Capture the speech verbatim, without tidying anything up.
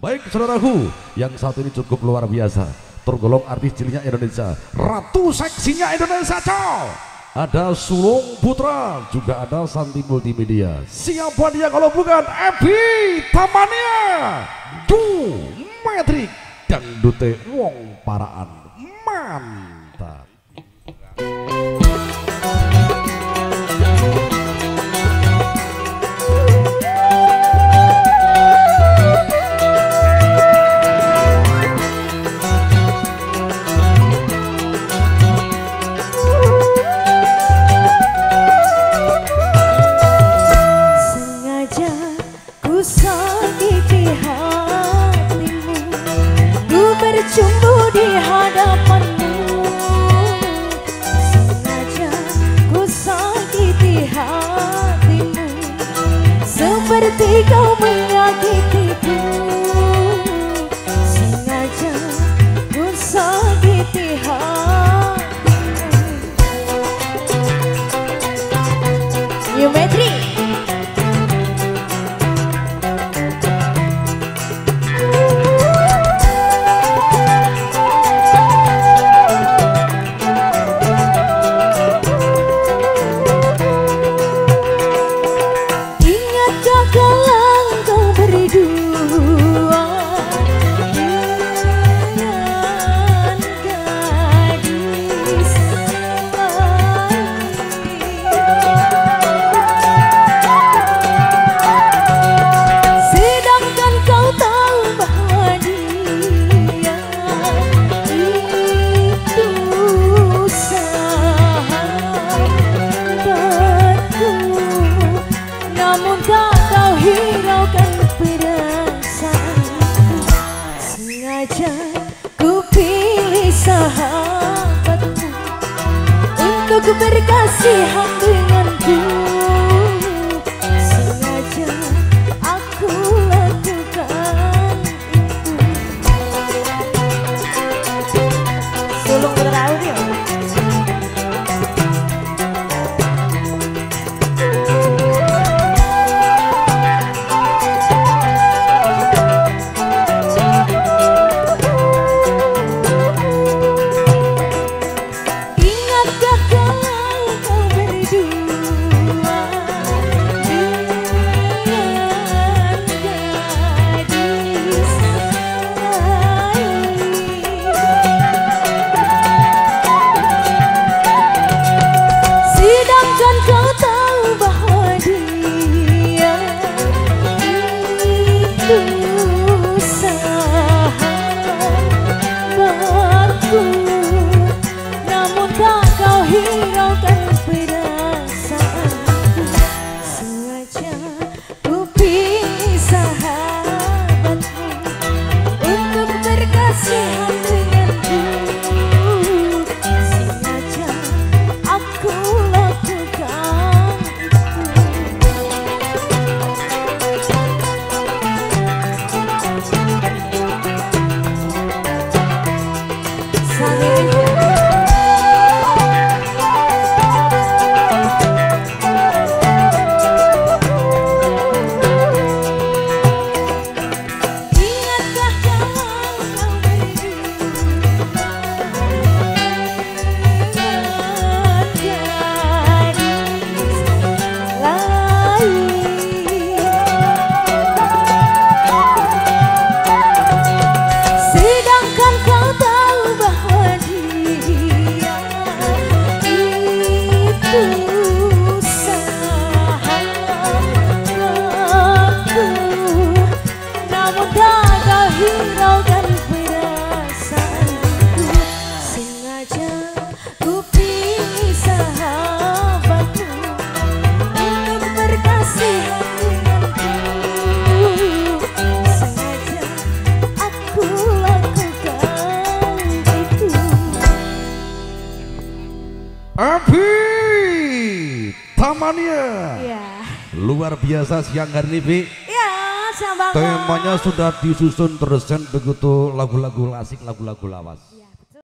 Baik saudaraku, yang satu ini cukup luar biasa, tergolong artis ciliknya Indonesia, ratu seksinya Indonesia, cow. Ada Sulung Putra, juga ada Santi Multimedia. Siapa dia kalau bukan Ebi Tamania, Du Metrik, dangdute wong paraan, mantap. Bercumbu di hadapanmu, sengaja ku sakiti hatimu, seperti kau menyakitiku. Sengaja ku sakiti hatimu. Geometri. Ku pilih sahabatmu untuk berkasihan denganku. Sengaja aku lakukan itu. Sulung Putra Audio. Namun tak kau hiraukan perasaanku. Sengaja ku pilih sahabatmu untuk berkasihan denganku. Sengaja aku lakukan Ebi Tamania. ya. Luar biasa siang hari ini, Bi. Ya, siang banget. Temanya sudah disusun terus kan begitu, lagu-lagu asik, lagu-lagu lawas.